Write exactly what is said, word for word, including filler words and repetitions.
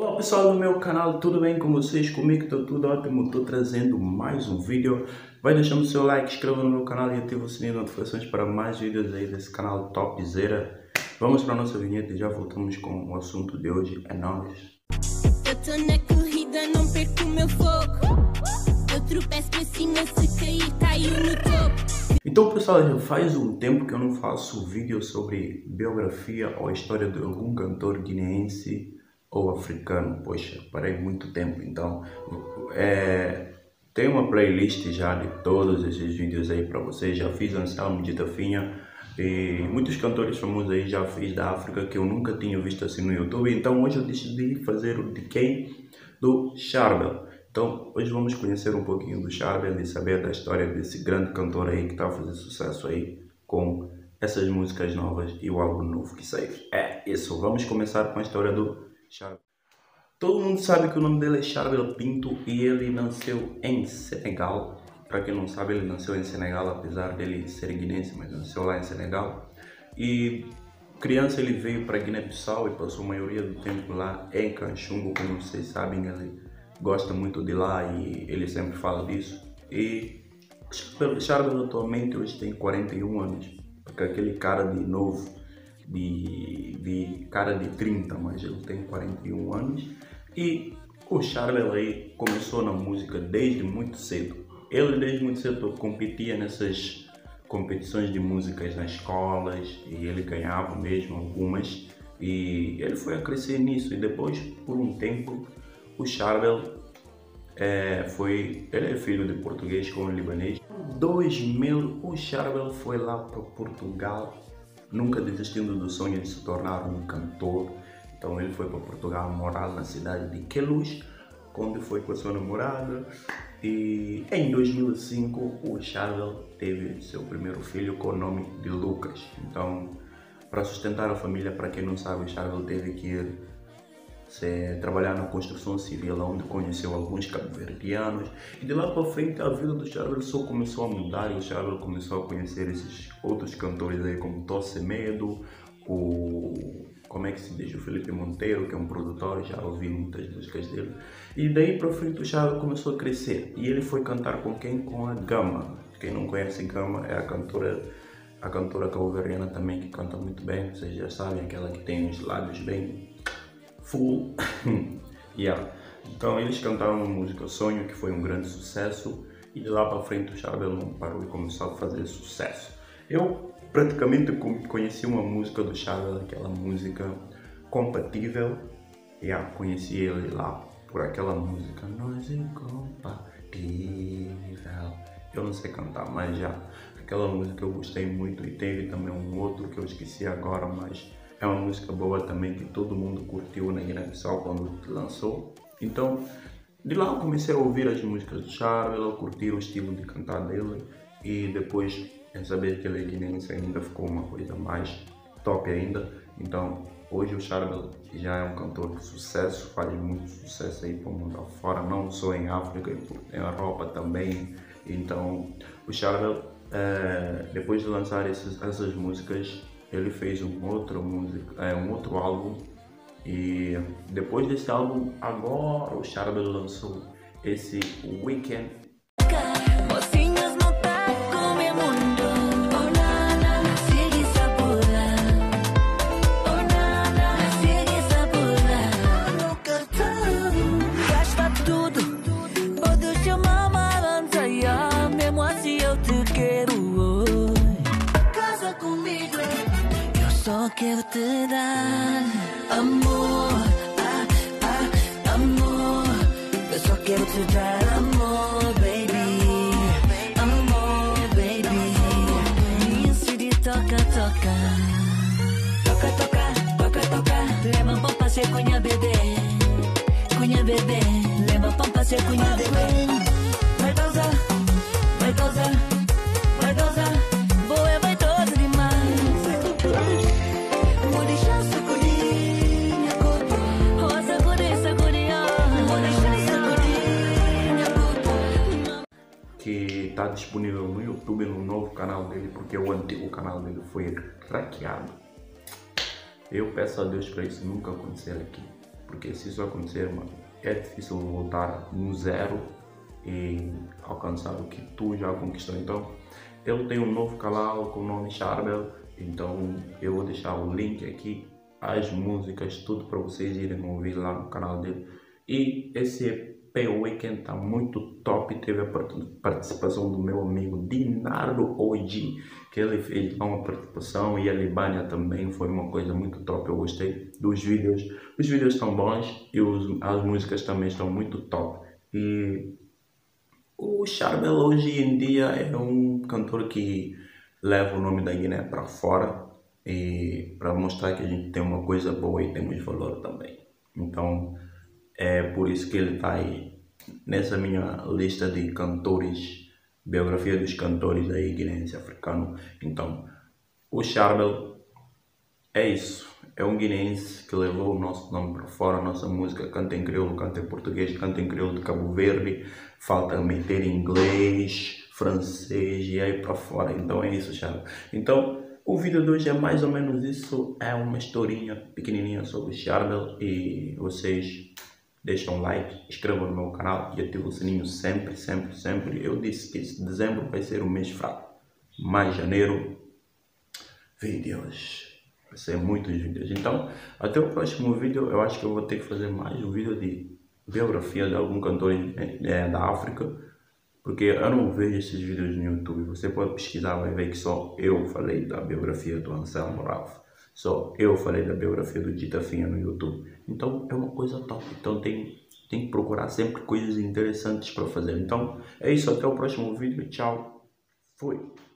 Olá pessoal do meu canal, tudo bem com vocês? Comigo está tudo ótimo, estou trazendo mais um vídeo. Vai deixando o seu like, inscreva no meu canal e ativa o sininho de notificações para mais vídeos aí desse canal topzera. Vamos para a nossa vinheta e já voltamos com o assunto de hoje, é nóis. Eu tô na corrida, não perco o meu foco. Eu tropeço para cima, se cair, caio no topo. Então pessoal, já faz um tempo que eu não faço vídeo sobre biografia ou história de algum cantor guineense ou africano. Poxa, parei muito tempo, então é, tem uma playlist já de todos esses vídeos aí para vocês. Já fiz Anselmo de Tafinha e muitos cantores famosos aí já fiz da África que eu nunca tinha visto assim no YouTube. Então hoje eu decidi fazer o de quem? Do Charbel. Então hoje vamos conhecer um pouquinho do Charbel e saber da história desse grande cantor aí que está a fazer sucesso aí com essas músicas novas e o álbum novo que saiu. É isso, vamos começar com a história do Charbel. Todo mundo sabe que o nome dele é Charbel Pinto e ele nasceu em Senegal. Para quem não sabe, ele nasceu em Senegal, apesar dele ser guinense, mas nasceu lá em Senegal. E criança ele veio para Guiné-Bissau e passou a maioria do tempo lá em Canchungo, como vocês sabem, ele gosta muito de lá e ele sempre fala disso. E Charbel atualmente hoje tem quarenta e um anos, porque aquele cara de novo, de, de cara de trinta, mas ele tem quarenta e um anos. E o Charbel aí começou na música desde muito cedo. Ele desde muito cedo competia nessas competições de músicas nas escolas e ele ganhava mesmo algumas. E ele foi a crescer nisso e depois, por um tempo, o Charbel é, foi... Ele é filho de português com libanês. Em dois mil, o Charbel foi lá para Portugal, nunca desistindo do sonho de se tornar um cantor. Então ele foi para Portugal morar na cidade de Queluz, onde foi com a sua namorada. E em dois mil e cinco o Charbel teve seu primeiro filho com o nome de Lucas. Então, para sustentar a família, para quem não sabe, o Charbel teve que ir se, trabalhar na construção civil, onde conheceu alguns cabo-verdianos. E de lá para frente a vida do Charbel só começou a mudar e o Charbel começou a conhecer esses outros cantores aí como Tosse Medo, o... como é que se diz, o Felipe Monteiro, que é um produtor, já ouvi muitas músicas dele. E daí para frente o Charbel começou a crescer e ele foi cantar com quem? Com a Gama. Quem não conhece Gama é a cantora, a cantora cabo-verdiana também, que canta muito bem, vocês já sabem, aquela que tem os lábios bem full. Yeah. Então eles cantaram uma música Sonho, que foi um grande sucesso, e de lá para frente o Charbel não parou e começou a fazer sucesso. Eu praticamente conheci uma música do Charbel, aquela música Compatível. Yeah, conheci ele lá por aquela música Nós Incompatível. Eu não sei cantar, mas já aquela música eu gostei muito. E teve também um outro que eu esqueci agora, mas é uma música boa também que todo mundo curtiu na Guiné-Bissau quando lançou. Então de lá eu comecei a ouvir as músicas do Charbel, a curtir o estilo de cantar dele e depois em saber que ele é guinense ainda ficou uma coisa mais top ainda. Então hoje o Charbel já é um cantor de sucesso, faz muito sucesso aí para o mundo afora, não só em África, em Europa também. Então o Charbel, é, depois de lançar esses, essas músicas, ele fez um outro, música, é, um outro álbum. E depois desse álbum, agora o Charbel lançou esse Weekend. Só quero te dar amor, ah, ah, amor. Eu só quero te dar amor, baby. Amor, baby. Isso de toca, toca. Toca, toca, toca, toca. Leva pra passear com a bebê. Com a bebê. Leva pra passear com a bebê. Vai causar, vai causar, vai causar. Boa, vai todo demais. Que está disponível no YouTube, no novo canal dele, porque o antigo canal dele foi hackeado. Eu peço a Deus para isso nunca acontecer aqui, porque se isso acontecer, mano, é difícil voltar no zero e alcançar o que tu já conquistou. Então, ele tem um novo canal com o nome Charbel, então eu vou deixar o link aqui, as músicas, tudo para vocês irem ouvir lá no canal dele. E esse E P Weekend tá muito top, teve a participação do meu amigo Dinardo O G, que ele fez uma participação, e a Libânia também, foi uma coisa muito top, eu gostei dos vídeos, os vídeos estão bons e os, as músicas também estão muito top. E o Charbel hoje em dia é um cantor que leva o nome da Guiné para fora, e para mostrar que a gente tem uma coisa boa e temos valor também. Então é por isso que ele está aí nessa minha lista de cantores, biografia dos cantores aí guineense africano. Então o Charbel é isso, é um guineense que levou o nosso nome para fora, a nossa música canta em crioulo, canta em português, canta em crioulo de Cabo Verde, falta meter inglês, francês e aí para fora. Então é isso, Charbel. Então o vídeo de hoje é mais ou menos isso, é uma historinha pequenininha sobre o Charbel, e vocês deixam um like, inscrevam no meu canal e ativem o sininho sempre, sempre, sempre. Eu disse que esse dezembro vai ser um mês fraco, mas janeiro, vídeos, vai ser muitos vídeos. Então, até o próximo vídeo. Eu acho que eu vou ter que fazer mais um vídeo de biografia de algum cantor é, da África, porque eu não vejo esses vídeos no YouTube. Você pode pesquisar, vai ver que só eu falei da biografia do Anselmo Ralph. Só eu falei da biografia do Dita Finha no YouTube. Então é uma coisa top. Então tem, tem que procurar sempre coisas interessantes para fazer. Então é isso, até o próximo vídeo. Tchau. Fui.